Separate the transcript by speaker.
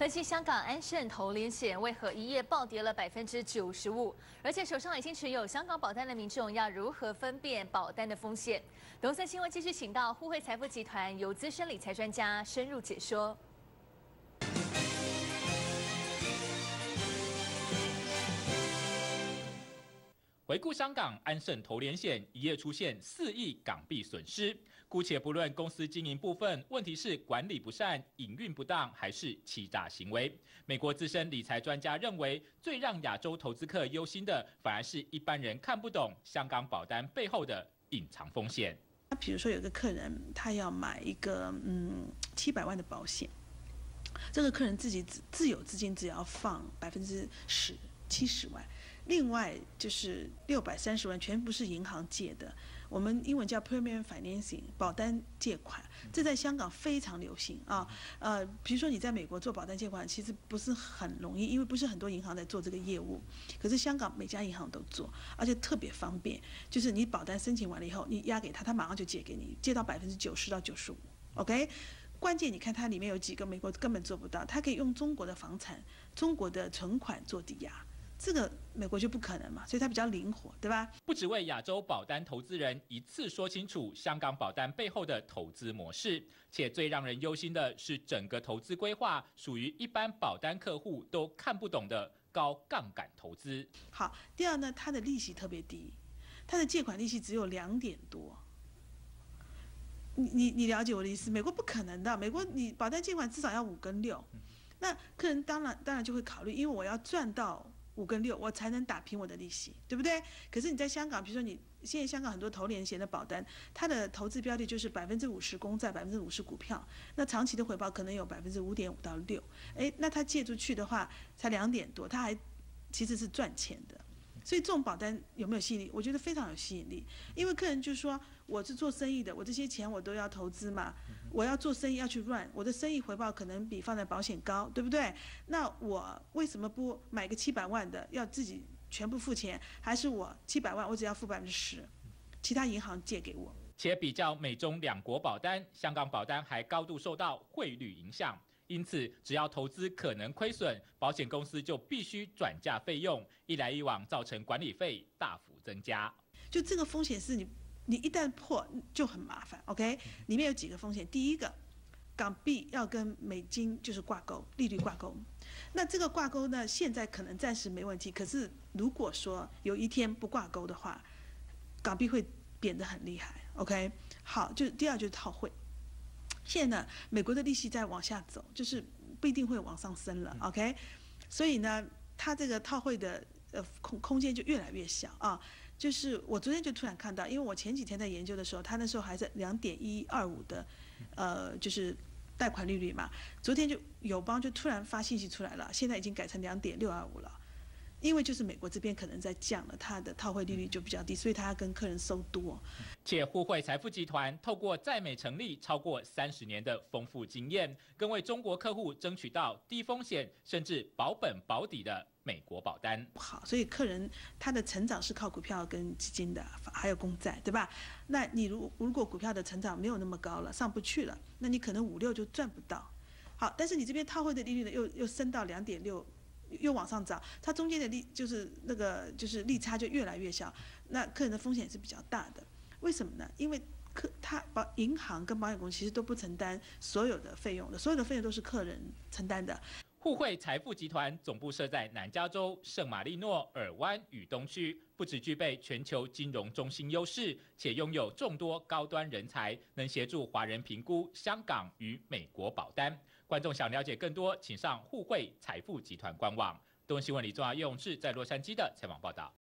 Speaker 1: 分析香港安盛投连险为何一夜暴跌了95%，而且手上已经持有香港保单的民众要如何分辨保单的风险？东森新闻继续请到互惠财富集团由资深理财专家深入解说。
Speaker 2: 回顾香港安盛投连险一夜出现4亿港币损失，姑且不论公司经营部分，问题是管理不善、营运不当，还是欺诈行为？美国资深理财专家认为，最让亚洲投资客忧心的，反而是一般人看不懂香港保单背后的隐藏风险。
Speaker 3: 比如说，有个客人他要买一个700万的保险，这个客人自己自有资金只要放10%。70万，另外就是630万，全部是银行借的，我们英文叫 Premium Financing 保单借款，这在香港非常流行啊。比如说你在美国做保单借款，其实不是很容易，因为不是很多银行在做这个业务。可是香港每家银行都做，而且特别方便，就是你保单申请完了以后，你押给他，他马上就借给你，借到90%到95%。OK。 关键你看它里面有几个美国根本做不到，它可以用中国的房产、中国的存款做抵押，这个美国就不可能嘛，所以它比较灵活，对吧？
Speaker 2: 不只为亚洲保单投资人一次说清楚香港保单背后的投资模式，且最让人忧心的是整个投资规划属于一般保单客户都看不懂的高杠杆投资。
Speaker 3: 好，第二呢，它的利息特别低，它的借款利息只有2点多。 你了解我的意思？美国不可能的，美国你保单借款至少要5跟6，那客人当然就会考虑，因为我要赚到5跟6，我才能打平我的利息，对不对？可是你在香港，比如说你现在香港很多投连险的保单，它的投资标的就是50%公债，50%股票，那长期的回报可能有5.5%到6%，哎，那他借出去的话才2点多，他还其实是赚钱的。 所以这种保单有没有吸引力？我觉得非常有吸引力，因为客人就说我是做生意的，我这些钱我都要投资嘛，我要做生意要去 run， 我的生意回报可能比放在保险高，对不对？那我为什么不买个700万的，要自己全部付钱，还是我700万我只要付10%，其他银行借给我？
Speaker 2: 且比较美中两国保单，香港保单还高度受到汇率影响。 因此，只要投资可能亏损，保险公司就必须转嫁费用，一来一往造成管理费大幅增加。
Speaker 3: 就这个风险是你一旦破就很麻烦。OK， 里面有几个风险，第一个，港币要跟美金就是挂钩，利率挂钩。那这个挂钩呢，现在可能暂时没问题，可是如果说有一天不挂钩的话，港币会贬得很厉害。OK， 好，就第二就是套汇。 现在呢，美国的利息在往下走，就是不一定会往上升了 ，OK， 所以呢，它这个套汇的空间就越来越小啊。就是我昨天就突然看到，因为我前几天在研究的时候，它那时候还是2.125的，就是贷款利率嘛。昨天就友邦就突然发信息出来了，现在已经改成2.625了。 因为就是美国这边可能在降了，它的套汇利率就比较低，所以它要跟客人收多。
Speaker 2: 且互惠财富集团透过在美成立超过30年的丰富经验，更为中国客户争取到低风险甚至保本保底的美国保单。
Speaker 3: 好，所以客人他的成长是靠股票跟基金的，还有公债，对吧？那你如果股票的成长没有那么高了，上不去了，那你可能5、6就赚不到。好，但是你这边套汇的利率呢，又升到2.6。 又往上涨，它中间的就是利差就越来越小，那客人的风险也是比较大的。为什么呢？因为银行跟保险公司其实都不承担所有的费用的，所有的费用都是客人承担的。
Speaker 2: 互惠财富集团总部设在南加州圣马力诺尔湾与东区，不只具备全球金融中心优势，且拥有众多高端人才，能协助华人评估香港与美国保单。观众想了解更多，请上互惠财富集团官网。东新闻李宗亚、叶永志在洛杉矶的采访报道。